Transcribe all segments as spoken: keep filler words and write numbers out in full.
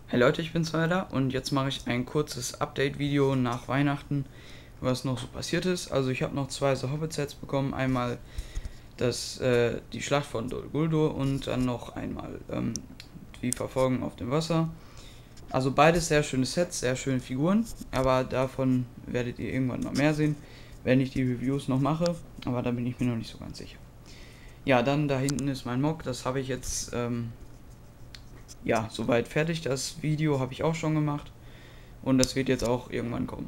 Hey Leute, ich bin's wieder und jetzt mache ich ein kurzes Update-Video nach Weihnachten, was noch so passiert ist. Also ich habe noch zwei so Hobbit-Sets bekommen, einmal das, äh, die Schlacht von Dol Guldur und dann noch einmal ähm, die Verfolgung auf dem Wasser. Also beides sehr schöne Sets, sehr schöne Figuren, aber davon werdet ihr irgendwann noch mehr sehen, wenn ich die Reviews noch mache, aber da bin ich mir noch nicht so ganz sicher. Ja, dann da hinten ist mein Mock, das habe ich jetzt... Ähm, ja, soweit fertig. Das Video habe ich auch schon gemacht und das wird jetzt auch irgendwann kommen.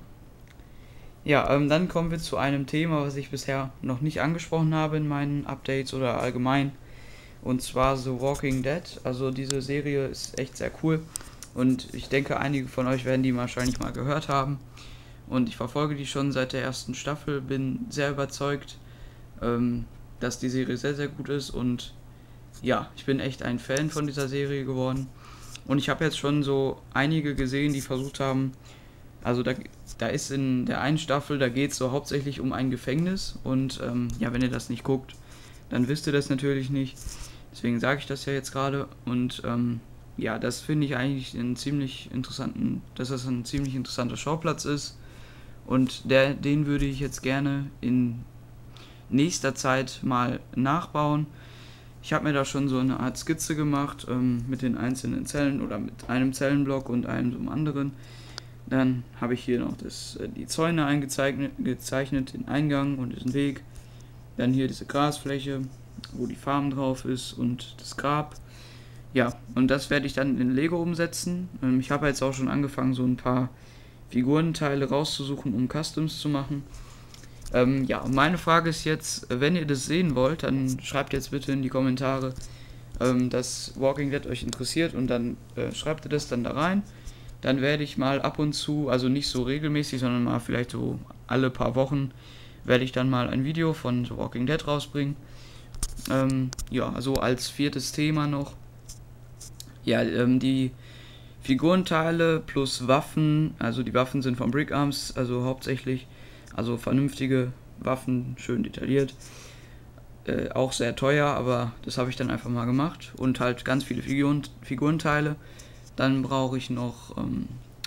Ja, ähm, dann kommen wir zu einem Thema, was ich bisher noch nicht angesprochen habe in meinen Updates oder allgemein, und zwar The Walking Dead. Also diese Serie ist echt sehr cool und ich denke, einige von euch werden die wahrscheinlich mal gehört haben und ich verfolge die schon seit der ersten Staffel, bin sehr überzeugt, ähm, dass die Serie sehr, sehr gut ist und ja, ich bin echt ein Fan von dieser Serie geworden. Und ich habe jetzt schon so einige gesehen, die versucht haben, also da, da ist in der einen Staffel, da geht es so hauptsächlich um ein Gefängnis. Und ähm, ja, wenn ihr das nicht guckt, dann wisst ihr das natürlich nicht. Deswegen sage ich das ja jetzt gerade. Und ähm, ja, das finde ich eigentlich einen ziemlich interessanten, dass das ein ziemlich interessanter Schauplatz ist. Und der, den würde ich jetzt gerne in nächster Zeit mal nachbauen. Ich habe mir da schon so eine Art Skizze gemacht ähm, mit den einzelnen Zellen oder mit einem Zellenblock und einem so einem anderen. Dann habe ich hier noch das, äh, die Zäune eingezeichnet, gezeichnet, den Eingang und den Weg. Dann hier diese Grasfläche, wo die Farm drauf ist und das Grab. Ja, und das werde ich dann in Lego umsetzen. Ähm, ich habe jetzt auch schon angefangen, so ein paar Figurenteile rauszusuchen, um Customs zu machen. Ähm, ja, meine Frage ist jetzt, wenn ihr das sehen wollt, dann schreibt jetzt bitte in die Kommentare, ähm, dass Walking Dead euch interessiert und dann äh, schreibt ihr das dann da rein. Dann werde ich mal ab und zu, also nicht so regelmäßig, sondern mal vielleicht so alle paar Wochen, werde ich dann mal ein Video von The Walking Dead rausbringen. Ähm, ja, also als viertes Thema noch. Ja, ähm, die Figurenteile plus Waffen, also die Waffen sind von Brick Arms, also hauptsächlich, also vernünftige Waffen, schön detailliert, äh, auch sehr teuer, aber das habe ich dann einfach mal gemacht und halt ganz viele Figuren, Figurenteile. Dann brauche ich noch ähm,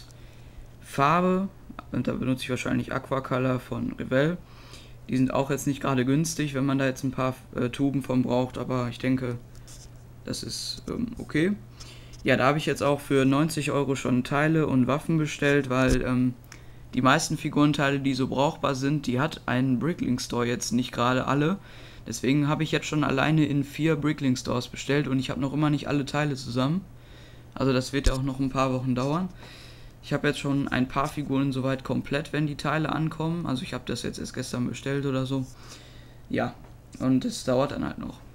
Farbe, und da benutze ich wahrscheinlich Aquacolor von Revell. Die sind auch jetzt nicht gerade günstig, wenn man da jetzt ein paar äh, Tuben von braucht, aber ich denke, das ist ähm, okay. Ja, da habe ich jetzt auch für neunzig Euro schon Teile und Waffen bestellt, weil ähm, die meisten Figurenteile, die so brauchbar sind, die hat ein Bricklink Store jetzt nicht gerade alle. Deswegen habe ich jetzt schon alleine in vier Bricklink Stores bestellt und ich habe noch immer nicht alle Teile zusammen. Also das wird auch noch ein paar Wochen dauern. Ich habe jetzt schon ein paar Figuren soweit komplett, wenn die Teile ankommen. Also ich habe das jetzt erst gestern bestellt oder so. Ja, und es dauert dann halt noch.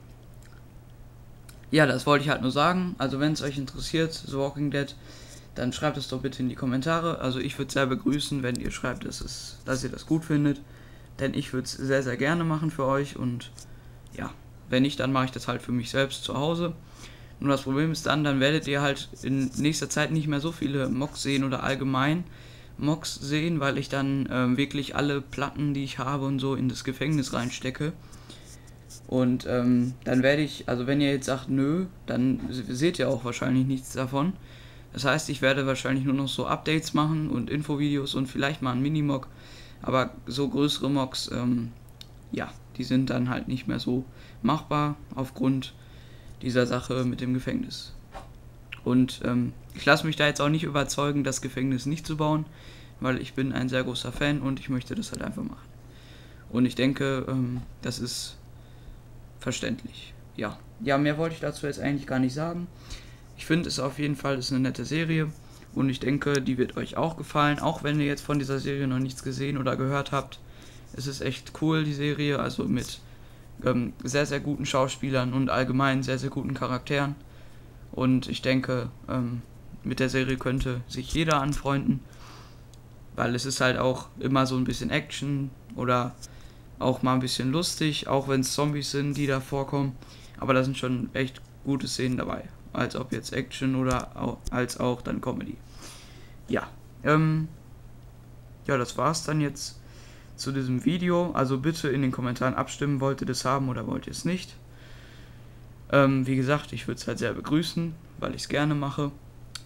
Ja, das wollte ich halt nur sagen. Also wenn es euch interessiert, The Walking Dead, dann schreibt es doch bitte in die Kommentare. Also ich würde es sehr begrüßen, wenn ihr schreibt, dass, es, dass ihr das gut findet. Denn ich würde es sehr, sehr gerne machen für euch. Und ja, wenn nicht, dann mache ich das halt für mich selbst zu Hause. Nur das Problem ist dann, dann werdet ihr halt in nächster Zeit nicht mehr so viele Mocks sehen oder allgemein Mocks sehen, weil ich dann ähm, wirklich alle Platten, die ich habe und so in das Gefängnis reinstecke. Und ähm, dann werde ich, also wenn ihr jetzt sagt, nö, dann seht ihr auch wahrscheinlich nichts davon. Das heißt, ich werde wahrscheinlich nur noch so Updates machen und Infovideos und vielleicht mal ein Minimock. Aber so größere Mocks, ähm, ja, die sind dann halt nicht mehr so machbar aufgrund dieser Sache mit dem Gefängnis. Und ähm, ich lasse mich da jetzt auch nicht überzeugen, das Gefängnis nicht zu bauen, weil ich bin ein sehr großer Fan und ich möchte das halt einfach machen. Und ich denke, ähm, das ist verständlich. Ja. Ja, mehr wollte ich dazu jetzt eigentlich gar nicht sagen. Ich finde es auf jeden Fall ist eine nette Serie und ich denke, die wird euch auch gefallen, auch wenn ihr jetzt von dieser Serie noch nichts gesehen oder gehört habt. Es ist echt cool, die Serie, also mit ähm, sehr, sehr guten Schauspielern und allgemein sehr, sehr guten Charakteren. Und ich denke, ähm, mit der Serie könnte sich jeder anfreunden, weil es ist halt auch immer so ein bisschen Action oder auch mal ein bisschen lustig, auch wenn es Zombies sind, die da vorkommen. Aber da sind schon echt gute Szenen dabei. Als ob jetzt Action oder auch, als auch dann Comedy. Ja, ähm, ja, das war's dann jetzt zu diesem Video. Also bitte in den Kommentaren abstimmen, wollt ihr das haben oder wollt ihr es nicht. Ähm, wie gesagt, ich würde es halt sehr begrüßen, weil ich es gerne mache.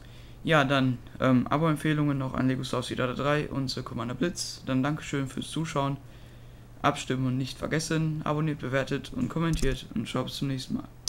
Ja, dann ähm, Abo-Empfehlungen noch an Lego Star Wars Jedi drei und The Commander Blitz. Dann Dankeschön fürs Zuschauen. Abstimmen und nicht vergessen. Abonniert, bewertet und kommentiert und ciao bis zum nächsten Mal.